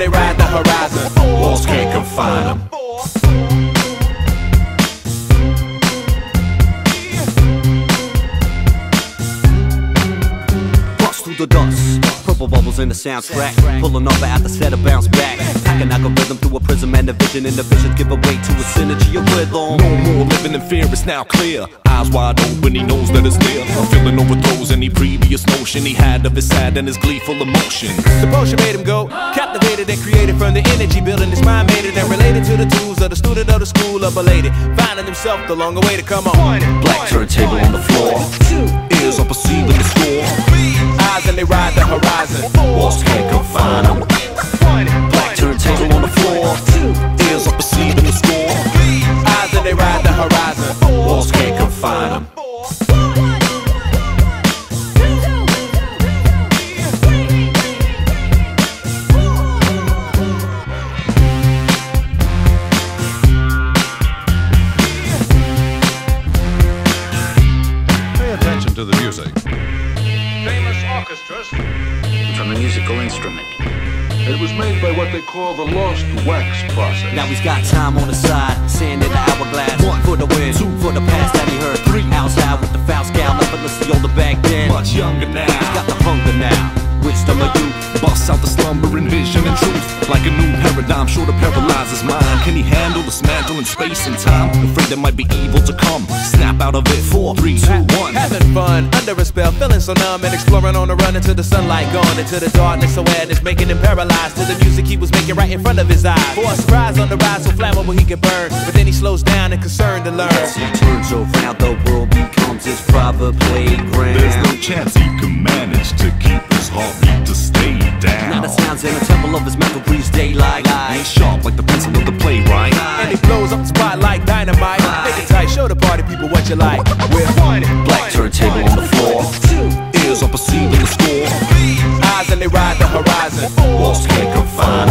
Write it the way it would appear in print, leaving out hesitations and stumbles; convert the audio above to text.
they ride the horizon. Walls can't confine them. Bust through the dust, purple bubbles in the soundtrack, pulling off at the set of bounce back, packing algorithm through a prism and a vision, and the vision give away to a synergy of rhythm. No more living in fear, it's now clear. Eyes wide open, he knows that it's near. A feeling overthrows any previous notion he had of his sad and his gleeful emotion. The potion made him go, captivated and created from the energy building his mind made it and related to the tools of the student of the school of elated, finding himself the longer way to come on. Black turntable on the floor, Ears are perceiving the score. Eyes and they ride the horizon. walls can't confine them. Black turntable on the floor, Ears are perceiving the score. Eyes and they ride the horizon. walls can't confine them. Pay attention to the music. Famous orchestras. From a musical instrument. It was made by what they call the lost wax process. Now he's got time on his side, sand in the hourglass. 1 for the win, 2 for the past that he heard. 3 outside with the foul scowl, effortlessly older back then. Much younger now. He's got the hunger now, wisdom of youth. Busts out the slumbering vision and truth. Like a new paradigm, sure to paralyze his mind. Can he handle the mantle in space and time? Afraid there might be evil to come. Snap out of it. 4, 3, 2, 1. Having fun, under a spell, feeling so numb and exploring on the run into the sunlight, gone into the darkness, awareness, making him paralyzed to the music he was making right in front of his eyes. For a surprise on the rise, so flammable he can burn, but then he slows down and concerned to learn. As he turns around, the world becomes his private playground. There's no chance he can manage to keep his heartbeat to stay down. Now the sounds in the temple of his mental breeze daylight. Ain't sharp like the pencil of the playwright. And he blows up the spot like dynamite. Make it tight, show the party people what you like. We're Black turntable on the floor, Ears are perceiving the score. eyes and they ride the horizon. walls can't confine